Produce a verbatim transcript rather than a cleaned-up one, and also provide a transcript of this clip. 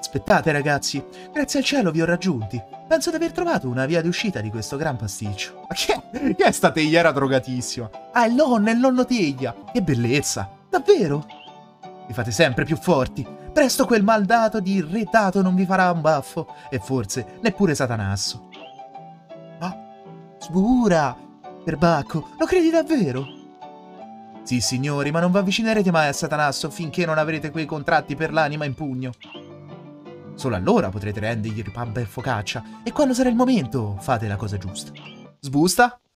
Aspettate, ragazzi. Grazie al cielo vi ho raggiunti. Penso di aver trovato una via di uscita di questo gran pasticcio. Ma che è? Che è sta tegliera drogatissima? Ah, il nonno, è il nonno teglia. Che bellezza. Davvero? Vi fate sempre più forti. Presto quel maldato di re dato non vi farà un baffo. E forse neppure Satanasso. Ah, sbura! Perbacco, lo credi davvero? Sì, signori, ma non vi avvicinerete mai a Satanasso finché non avrete quei contratti per l'anima in pugno. Solo allora potrete rendergli il pub e focaccia, e quando sarà il momento fate la cosa giusta. Sbusta?